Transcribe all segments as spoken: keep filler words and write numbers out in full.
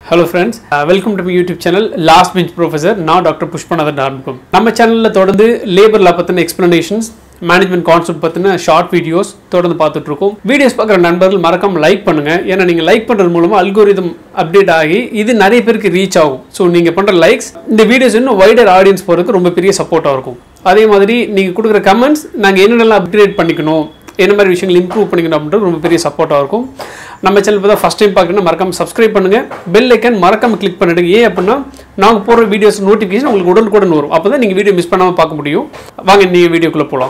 Hello friends, uh, welcome to my YouTube channel Last Bench Professor. Now Doctor Pushpanathan Armkum. நம்ம சேனல்ல தொடர்ந்து labour law பத்தின explanations, management concept பத்தின short videos தொடர்ந்து பார்த்துட்டு இருக்கோம். வீடியோஸ் பார்க்குற நண்பர்கள் மறக்காம லைக் பண்ணுங்க. ஏன்னா நீங்க லைக் பண்றது மூலமா அல்கோரிதம் அப்டேட் ஆகி இது நிறைய பேருக்கு ரீச் ஆகும். ஸோ நீங்க பண்ற லைக்ஸ் இந்த வீடியோஸ் இன்னும் வைடர் ஆடியன்ஸ் போறதுக்கு ரொம்ப பெரிய சப்போர்ட்டா இருக்கும். அதே மாதிரி நீங்க கொடுக்குற கமெண்ட்ஸ் நாங்க என்னென்னலாம் அப்கிரேட் பண்ணிக்கணும், என்ன மாதிரி விஷயங்கள் இம்ப்ரூவ் பண்ணிக்கணும் அப்படின்றது ரொம்ப பெரிய சப்போர்ட்டாக இருக்கும். நம்ம சேனல் இப்போ தான் ஃபஸ்ட் டைம் பார்க்கணும்னா மறக்காம சப்ஸ்கிரைப் பண்ணுங்கள், பெல் ஐக்கன் மறக்காம கிளிக் பண்ணிடுங்க. ஏன் அப்படின்னா நாங்கள் போடுற வீடியோஸ் நோட்டிஃபிகேஷன் உங்களுக்கு உடனுக்குடன் வரும். அப்போ தான் நீங்கள் வீடியோ மிஸ் பண்ணாமல் பார்க்க முடியும். வாங்க நீங்கள் வீடியோக்குள்ளே போகலாம்.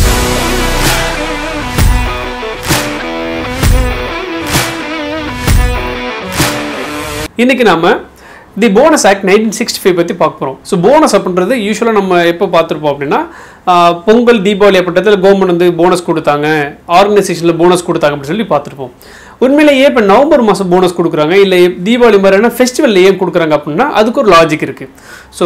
இன்றைக்கி நாம் the bonus act nineteen sixty five பற்றி பார்க்க போகிறோம். ஸோ போனஸ் அப்படின்றது யூஸ்வலாக நம்ம எப்போ பார்த்துருப்போம் அப்படின்னா பொங்கல், தீபாவளி அப்படின்றதுல கவர்மெண்ட் வந்து போனஸ் கொடுத்தாங்க, ஆர்கனைசேஷனில் போனஸ் கொடுத்தாங்க அப்படின்னு சொல்லி பார்த்துருப்போம். உண்மையிலேயே இப்போ நவம்பர் மாதம் போனஸ் கொடுக்குறாங்க, இல்லை தீபாவளி மாதிரியான ஃபெஸ்டிவலில் ஏன் கொடுக்குறாங்க அப்படின்னா அதுக்கு ஒரு லாஜிக் இருக்குது. ஸோ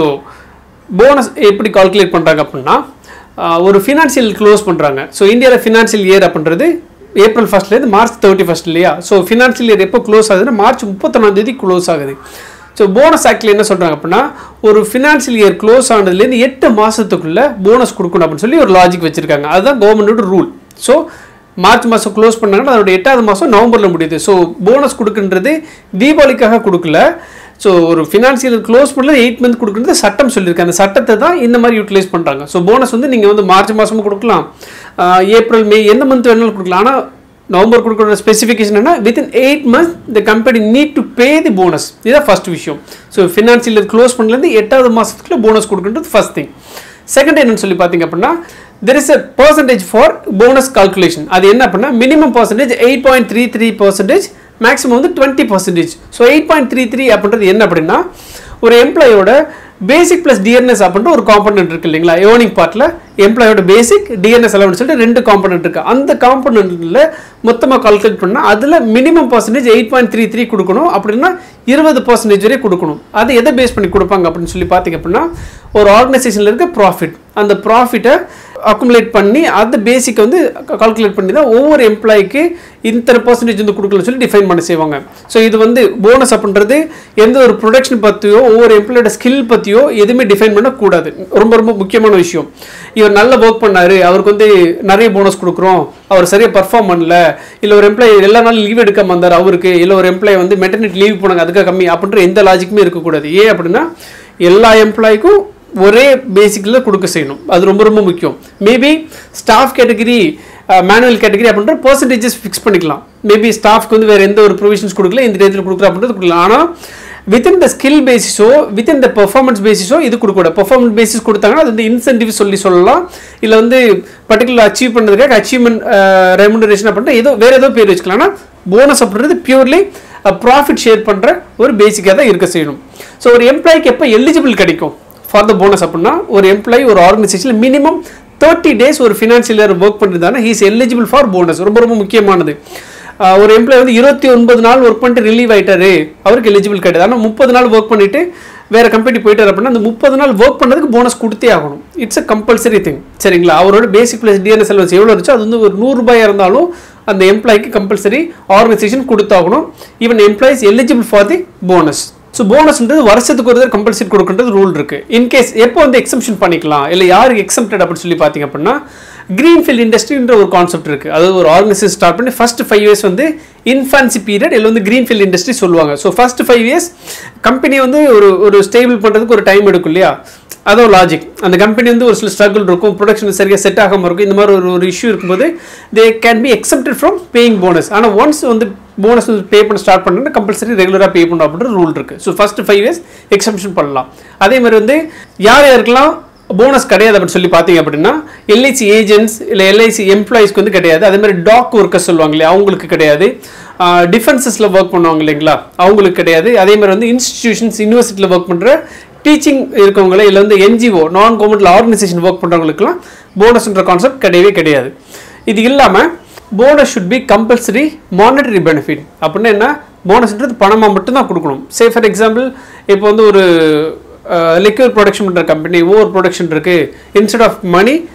போனஸ் எப்படி கால்குலேட் பண்ணுறாங்க அப்படின்னா ஒரு ஃபினான்ஷியல் க்ளோஸ் பண்ணுறாங்க. ஸோ இந்தியாவில் ஃபினான்ஷியல் இயர் அப்படின்றது ஏப்ரல் ஃபர்ஸ்ட்லேருந்து மார்ச் தேர்ட்டி ஃபர்ஸ்ட் இல்லையா? ஸோ ஃபினான்ஷியல் இயர் எப்போ க்ளோஸ் ஆகுதுன்னா மார்ச் முப்பத்தொன்னாம் தேதி க்ளோஸ் ஆகுது. ஸோ போனஸ் ஆக்டில் என்ன சொல்கிறாங்க அப்படின்னா ஒரு ஃபினான்ஷியல் இயர் க்ளோஸ் ஆனதுலேருந்து எட்டு மாதத்துக்குள்ளே போனஸ் கொடுக்கணும் அப்படின்னு சொல்லி ஒரு லாஜிக் வச்சுருக்காங்க. அதுதான் கவர்மெண்டோட ரூல். ஸோ மார்ச் மாதம் க்ளோஸ் பண்ணாங்கன்னா அதோட எட்டாவது மாதம் நவம்பரில் முடியுது. ஸோ போனஸ் கொடுக்குன்றது தீபாவளிக்காக கொடுக்கல. ஸோ ஒரு ஃபினான்ஷியல் க்ளோஸ் பண்ணல எயிட் மந்த் கொடுக்குறது சட்டம் சொல்லியிருக்கு. அந்த சட்டத்தை தான் இந்த மாதிரி யூட்டிலைஸ் பண்ணுறாங்க. ஸோ போனஸ் வந்து நீங்கள் வந்து மார்ச் மாதமும் கொடுக்கலாம், ஏப்ரல், மே எந்த மந்த் வேணாலும் கொடுக்கலாம். ஆனால் நவம்பர் கொடுக்குற ஸ்பெசிஃபிகேஷன் என்ன, within eight months the company need to pay the bonus. இதுதான் ஃபர்ஸ்ட் விஷயம். ஸோ ஃபினான்ஷியல் க்ளோஸ் பண்ணலேருந்து எட்டாவது மாதத்துக்குள்ள போனஸ் கொடுக்குறது ஃபர்ஸ்ட் திங். செகண்ட் என்னன்னு சொல்லி பார்த்தீங்க அப்படின்னா there is a percentage for bonus calculation. அது என்ன அப்படின்னா minimum percentage eight point three three percentage, maximum வந்து twenty percentage. So eight point three three அப்படின்றது என்ன அப்படின்னா ஒரு எம்ப்ளாயோட பேசிக் பிளஸ் டிஎன்எஸ் அப்படின்ற ஒரு காம்பனன்ட் இருக்கு இல்லைங்களா? ஏர்னிங் பார்ட்டில் எம்ப்ளாயோட பேசிக் டிஎன்எஸ் அலவன்ஸ் சொல்லிட்டு ரெண்டு காம்பனன்ட் இருக்கு. அந்த காம்பனன்ட்ல மொத்தமாக கால்குலேட் பண்ணால் அதில் minimum percentage eight point three three கொடுக்கணும். அப்படின்னா இருபது பர்சன்டேஜ் வரை கொடுக்கணும். அது எதை பேஸ் பண்ணி கொடுப்பாங்க அப்படின்னு சொல்லி பார்த்தீங்க அப்படின்னா ஒரு ஆர்கனைசேஷனில் இருக்க ப்ராஃபிட், அந்த ப்ராஃபிட்டை அக்குமுலேட் பண்ணி அந்த பேசிக்கை வந்து கால்குலேட் பண்ணி தான் ஒவ்வொரு எம்ப்ளாய்க்கு இத்தனை பர்சன்டேஜ் வந்து கொடுக்கலன்னு சொல்லி டிஃபைன் பண்ணி செய்வாங்க. ஸோ இது வந்து போனஸ் அப்படின்றது எந்த ஒரு ப்ரொடக்ஷன் பற்றியோ ஒவ்வொரு எம்ப்ளாயோட ஸ்கில் பற்றியோ எதுவுமே டிஃபைன் பண்ணக்கூடாது. ரொம்ப ரொம்ப முக்கியமான விஷயம். இவர் நல்ல ஒர்க் பண்ணார், அவருக்கு வந்து நிறைய போனஸ் கொடுக்குறோம், அவர் சரியாக பர்ஃபார்ம் பண்ணல, இல்லை ஒரு எம்ப்ளாயி எல்லா நாளும் லீவ் எடுக்காம வந்தார் அவருக்கு, இல்லை ஒரு எம்ப்ளாயி வந்து மெட்டர்னிட்டி லீவ் போனாங்க அதுக்காக கம்மி அப்படின்ற எந்த லாஜிக்குமே இருக்கக்கூடாது. ஏன் அப்படின்னா எல்லா எம்ப்ளாய்க்கும் ஒரே பேசிக்கில் கொடுக்க செய்யணும். அது ரொம்ப ரொம்ப முக்கியம். Maybe staff category, manual category அப்படின்ற பர்சன்டேஜஸ் ஃபிக்ஸ் பண்ணிக்கலாம். மேபி ஸ்டாஃப்க்கு வந்து வேறு எந்த ஒரு ப்ரொவிஷன்ஸ் கொடுக்கல, இந்த டேத்தில் கொடுக்குற அப்படின்றது கொடுக்கலாம். ஆனால் வித்தின் த ஸ்கில் பேசிஸோ வித்தின் த பெர்ஃபார்மன்ஸ் பேசிஸோ இது கொடுக்கூடாது. பெர்ஃபார்மன்ஸ் பேசிஸ் கொடுத்தாங்கன்னா அது வந்து இன்சென்டிவ் சொல்லி சொல்லலாம், இல்லை வந்து பர்டிகுலர் அச்சீவ் பண்ணுறதுக்காக அச்சீவ்மெண்ட் ரெமுனரேஷன் அப்படின்ற ஏதோ வேறு ஏதோ பேர் வச்சுக்கலாம். ஆனால் போனஸ் அப்படின்றது பியூர்லி ப்ராஃபிட் ஷேர் பண்ணுற ஒரு பேசிக்காக தான் இருக்க செய்யணும். ஸோ ஒரு எம்ப்ளாய்க்கு எப்போ எலிஜிபிள் கிடைக்கும் ஃபார் த போனஸ் அப்படின்னா ஒரு எம்ப்ளாயி ஒரு ஆர்கனைசேஷனில் மினிமம் தேர்ட்டி டேஸ் ஒரு ஃபினான்ஷியல் இயர் ஒர்க் பண்ணிருந்தாங்கன்னா he is eligible for bonus. ரொம்ப ரொம்ப முக்கியமானது. ஒரு எம்ப்ளாயி வந்து இருபத்தி ஒன்பது நாள் ஒர்க் பண்ணிட்டு ரிலீவ் ஆகிட்டாரு, அவருக்கு எலிஜிபிள் கிடையாது. ஆனால் முப்பது நாள் ஒர்க் பண்ணிட்டு வேறு கம்பெனி போயிட்டார் அப்படின்னா அந்த முப்பது நாள் ஒர்க் பண்ணதுக்கு போனஸ் கொடுத்தே ஆகணும். It's a compulsory thing. சரிங்களா? அவரோட பேசிக் பிளஸ் டிஎன்எஸ் அலவன்ஸ் எவ்வளோ இருந்துச்சோ அது வந்து ஒரு நூறுரூபாயாக இருந்தாலும் அந்த எம்ப்ளாய்க்கு கம்பல்சரி ஆர்கனைசேஷன் கொடுத்தாகணும். Even employees eligible for the bonus. So போனஸ்ன்றது வருஷத்துக்கு ஒரு கம்பல்சரி கொடுக்குறது ரூல் இருக்குது. இன்கேஸ் எப்போ வந்து எக்ஸம்ஷன் பண்ணிக்கலாம், இல்லை யாருக்கு எக்ஸம்டட் அப்படின்னு சொல்லி பார்த்தீங்க அப்படின்னா கிரீன்ஃபீல்ட் இண்டஸ்ட்ரின்ற ஒரு கான்செப்ட் இருக்குது. அதாவது ஒரு ஆர்கனைசேஷன் ஸ்டார்ட் பண்ணி ஃபர்ஸ்ட் ஃபைவ் இயர்ஸ் வந்து இன்ஃபான்சி பீரியட், இல்லை வந்து கிரீன்ஃபீல்ட் இண்டஸ்ட்ரி சொல்லுவாங்க. ஸோ ஃபர்ஸ்ட் ஃபைவ் இயர்ஸ் கம்பெனியை வந்து ஒரு ஒரு ஸ்டேபிள் பண்ணுறதுக்கு ஒரு டைம் எடுக்கும் இல்லையா? அதோ லாஜிக். அந்த கம்பெனி வந்து ஒரு சில ஸ்ட்ரகிள் இருக்கும், ப்ரொடக்ஷன் சரியாக செட் ஆகாமல் இருக்கும், இந்த மாதிரி ஒரு ஒரு இஷ்யூ இருக்கும்போது they can be exempted from paying bonus. ஆனால் ஒன்ஸ் வந்து போனஸ் பே பண்ண ஸ்டார்ட் பண்ணணும்னா கம்பல்சரி ரெகுலராக பே பண்ணணும் அப்படின்ற ரூல் இருக்குது. So first five years exemption பண்ணலாம். அதே மாதிரி வந்து யார் யாருக்கெல்லாம் போனஸ் கிடையாது அப்படின்னு சொல்லி பார்த்தீங்க அப்படின்னா எல்ஐசி ஏஜென்ட்ஸ் இல்லை எல்ஐசி எம்ப்ளாயிஸ்க்கு வந்து கிடையாது. அதே மாதிரி டாக் ஒர்க்கர்ஸ் சொல்லுவாங்க இல்லையா, அவங்களுக்கு கிடையாது. டிஃபென்சஸில் ஒர்க் பண்ணுவாங்க இல்லைங்களா, அவங்களுக்கு கிடையாது. அதே மாதிரி வந்து இன்ஸ்டிடியூஷன்ஸ் யூனிவர்சிட்டியில் ஒர்க் பண்ணுற டீச்சிங் இருக்கவங்களே, இல்லை வந்து NGO non government organisation work பண்ணுறவங்களுக்குலாம் போனஸ்ன்ற கான்செப்ட் கிடையவே கிடையாது. இது இல்லாமல் bonus should be compulsory monetary benefit. அப்படின்னா என்ன, போனஸ்ன்றது பணமாக மட்டும்தான் கொடுக்கணும். சே ஃபார் எக்ஸாம்பிள் இப்போ வந்து ஒரு லிக்யூர் ப்ரொடக்ஷன் பண்ணுற கம்பெனி ஓவர் ப்ரொடக்ஷன் இருக்குது, instead of money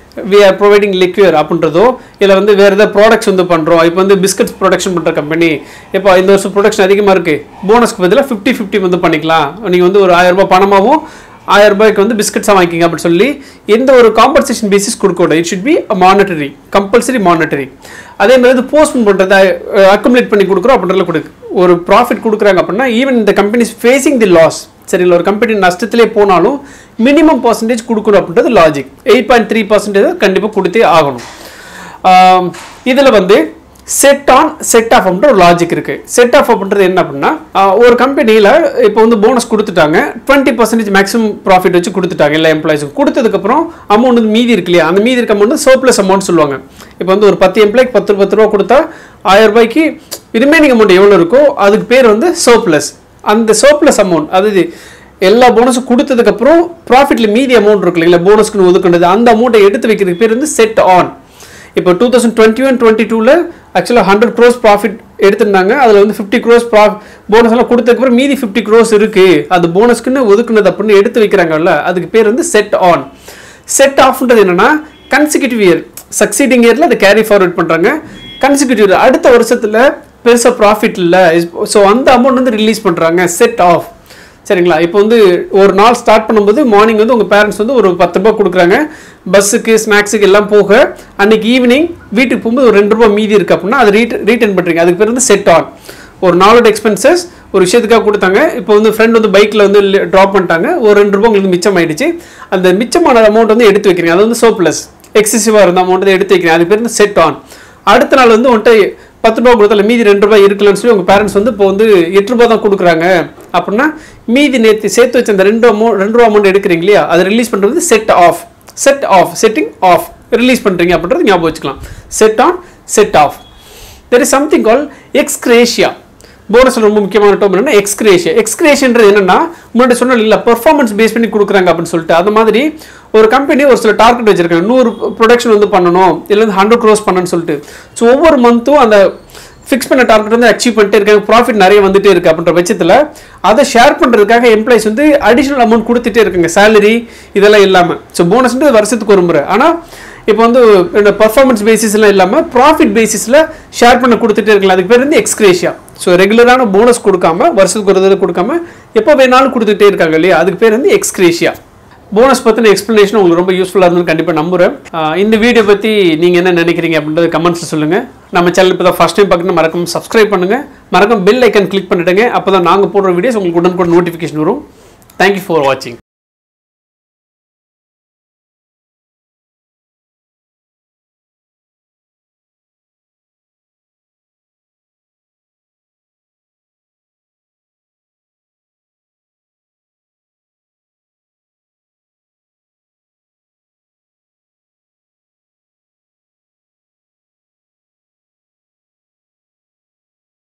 we are providing liquor அப்படின்றதோ இல்லை வந்து வேறு ஏதாவது ப்ராடக்ட்ஸ் வந்து பண்ணுறோம். இப்போ வந்து பிஸ்கட்ஸ் ப்ரொடக்ஷன் பண்ணுற கம்பெனி இப்போ இந்த வருஷம் ப்ரொடக்ஷன் அதிகமாக இருக்குது, போனஸ்க்கு பதிலாக ஃபிஃப்டி ஃபிஃப்டி வந்து பண்ணிக்கலாம், நீங்கள் வந்து ஒரு ஆயிரம் ரூபாய் பணமாகவும் ஆயிரம் ரூபாய்க்கு வந்து பிஸ்கட்ஸாக வாங்கிக்கிங்க அப்படின்னு சொல்லி எந்த ஒரு காம்பன்சேஷன் பேசிஸ் கொடுக்கூடாது. It should be monetary, compulsory monetary. அதே மாதிரி வந்து போஸ்ட்போன் பண்ணுறத அக்குமுலேட் பண்ணி கொடுக்குறோம் அப்படின்றத கொடுக்கு. ஒரு ப்ராஃபிட் கொடுக்குறாங்க அப்படின்னா ஈவன் இந்த கம்பெனிஸ் ஃபேஸிங் தி லாஸ், சரிங்களா, ஒரு கம்பெனி நஷ்டத்திலே போனாலும் மினிமம் பர்சன்டேஜ் கொடுக்கணும் அப்படின்றது logic. Eight point three percentage கண்டிப்பாக கொடுத்தே ஆகணும். இதில் வந்து செட் ஆன் செட் ஆஃப் அப்படின்ற ஒரு லாஜிக் இருக்குது. செட் ஆஃப் அப்படின்றது என்ன அப்படின்னா ஒரு கம்பெனியில் இப்போ வந்து போனஸ் கொடுத்துட்டாங்க, டுவெண்ட்டி பர்சன்டேஜ் மேக்ஸிமம் ப்ராஃபிட் வச்சு கொடுத்துட்டாங்க எல்லா எம்ப்ளாயிஸுக்கும். கொடுத்ததுக்கப்புறம் அமௌண்ட் வந்து மீதி இருக்கு இல்லையா, அந்த மீதி இருக்க அமௌண்ட் வந்து சர்ப்ளஸ் அமௌண்ட் சொல்லுவாங்க. இப்போ வந்து ஒரு பத்து எம்ப்ளாய்க்கு பத்து பத்து ரூபா கொடுத்தா ஆயிரம் ரூபாய்க்கு ரிமைனிங் அமௌண்ட் எவ்வளோ இருக்கோ அதுக்கு பேர் வந்து சர்ப்ளஸ். அந்த சர்ப்ளஸ் அமௌண்ட் அதாவது எல்லா போனஸும் கொடுத்ததுக்கப்புறம் ப்ராஃபிட்டில் மீதி அமௌண்ட் இருக்கு இல்லைங்களா, போனஸ்க்குன்னு ஒதுக்குறது, அந்த அமௌண்ட்டை எடுத்து வைக்கிறதுக்கு பேர் வந்து செட் ஆன். இப்போ two thousand twenty one twenty டூவில் ஆக்சுவலாக ஹண்ட்ரட் க்ரோஸ் ப்ராஃபிட் எடுத்திருந்தாங்க, அதில் வந்து ஃபிஃப்டி க்ரோஸ் ப்ரா போனஸ் எல்லாம் கொடுத்ததுக்கப்புறம் மீதி ஃபிஃப்டி க்ரோஸ் இருக்குது, அது போனஸ்க்குன்னு ஒதுக்குனது அப்படின்னு எடுத்து வைக்கிறாங்கல்ல, அதுக்கு பேர் வந்து செட் ஆன். செட் ஆஃப்ன்றது என்னென்னா கன்சிக்யூட்டிவ் இயர், சக்சீடிங் இயரில் அதை கேரி ஃபார்வர்ட் பண்ணுறாங்க. கன்சிக்யூட்டிவ் இயர் அடுத்த வருஷத்தில் பெருசாக ப்ராஃபிட் இல்லை, ஸோ அந்த அமௌண்ட் வந்து ரிலீஸ் பண்ணுறாங்க, செட் ஆஃப். சரிங்களா, இப்போ வந்து ஒரு நாள் ஸ்டார்ட் பண்ணும்போது மார்னிங் வந்து உங்கள் பேரண்ட்ஸ் வந்து ஒரு பத்து ரூபா கொடுக்குறாங்க பஸ்ஸுக்கு ஸ்நாக்ஸுக்கு எல்லாம் போக, அன்றைக்கி ஈவினிங் வீட்டுக்கு போகும்போது ஒரு ரெண்டு ரூபா மீதி இருக்குது அப்படின்னா அது ரீட் ரீட்டர்ன் பண்ணுறீங்க, அதுக்கு பேர் வந்து செட் ஆன். ஒரு நாளோட எக்ஸ்பென்சஸ் ஒரு விஷயத்துக்காக கொடுத்தாங்க, இப்போ வந்து ஃப்ரெண்ட் வந்து பைக்கில் வந்து ட்ராப் பண்ணிட்டாங்க, ஒரு ரெண்டு ரூபா உங்களுக்கு மிச்சம் ஆயிடுச்சு, அந்த மிச்சமான அமௌண்ட் வந்து எடுத்து வைக்கிறீங்க, அது வந்து சர்ப்ளஸ் எக்ஸசிவாக இருந்த அமௌண்ட் வந்து எடுத்து வைக்கிறீங்க, அதுக்கு பேர் வந்து செட் ஆன். அடுத்த நாள் வந்து உன்ட்ட பத்து ரூபா கொடுத்தால மீதி ரெண்டு ரூபாய் இருக்குல்லன்னு சொல்லி உங்கள் பேரண்ட்ஸ் வந்து இப்போ வந்து எட்டு ரூபா தான் கொடுக்குறாங்க அப்படின்னா மீதி நேற்று சேர்த்து வச்ச அந்த ரெண்டு அமௌண்ட் ரெண்டு ரூபா அமௌண்ட் எடுக்கிறீங்க இல்லையா, அதை ரிலீஸ் பண்ணுறது set off. Set off, setting off, release பண்ணுறீங்க அப்படின்றது ஞாபகம் வச்சுக்கலாம். Set on, set off. There is something call ex gratia. போனஸில் ரொம்ப முக்கியமான டேர்ம் என்னன்னா எக்ஸ்கிரேஷியா. எக்ஸ்கிரேஷன்றது என்னன்னா முன்னாடி சொன்னால் இல்லை பெர்ஃபார்மன்ஸ் பேஸ் பண்ணி கொடுக்குறாங்க அப்படின்னு சொல்லிட்டு, அது மாதிரி ஒரு கம்பெனி ஒரு சில டார்கெட் வச்சிருக்காங்க, நூறு ப்ரொடக்ஷன் வந்து பண்ணணும் இல்லை வந்து ஹண்ட்ரட் க்ரோஸ் பண்ணணும்னு சொல்லிட்டு. ஸோ ஒவ்வொரு மந்த்தும் அந்த ஃபிக்ஸ் பண்ண டார்கெட் வந்து அச்சீவ் பண்ணிட்டே இருக்காங்க, ப்ராஃபிட் நிறைய வந்துட்டே இருக்குது அப்படின்ற பட்சத்தில் அதை ஷேர் பண்ணுறதுக்காக எம்ப்ளாயிஸ் வந்து அடிஷ்னல் அமௌண்ட் கொடுத்துட்டே இருக்காங்க, சேலரி இதெல்லாம் இல்லாமல். ஸோ போனஸ்ன்றது வருஷத்துக்கு ஒரு முறை, ஆனால் இப்போ வந்து பர்ஃபார்மன்ஸ் பேசிஸ்லாம் இல்லாமல் ப்ராஃபிட் பேசிஸில் ஷேர் பண்ண கொடுத்துட்டே இருக்கலாம், அதுக்கு பேர் வந்து எக்ஸ்கிரேஷியா. ஸோ ரெகுலரான போனஸ் கொடுக்காம வருஷத்துக்கு ஒரு தடவை கொடுக்காம எப்போ வேணாலும் கொடுத்துட்டே இருக்காங்க இல்லையா, அதுக்கு பேர் வந்து எக்ஸ்கிரேஷியா. போனஸ் பற்றின எக்ஸ்ப்ளனேஷன் உங்களுக்கு ரொம்ப யூஸ்ஃபுல்லாக இருந்தது கண்டிப்பாக நம்புகிறேன். இந்த வீடியோ பற்றி நீங்கள் என்ன நினைக்கிறீங்க அப்படின்றது கமெண்ட்ஸில் சொல்லுங்கள். நம்ம சேனல் இப்போ தான் ஃபஸ்ட் டைம் பார்க்கணும் மறக்காம சப்ஸ்கிரைப் பண்ணுங்கள், மறக்காம பெல் ஐக்கன் கிளிக் பண்ணிவிடுங்க, அப்போ தான் நாங்கள் போடுற வீடியோஸ் உங்களுக்கு உடனுக்குடன் நோட்டிஃபிகேஷன் வரும். தேங்க்யூ ஃபார் வாட்சிங்.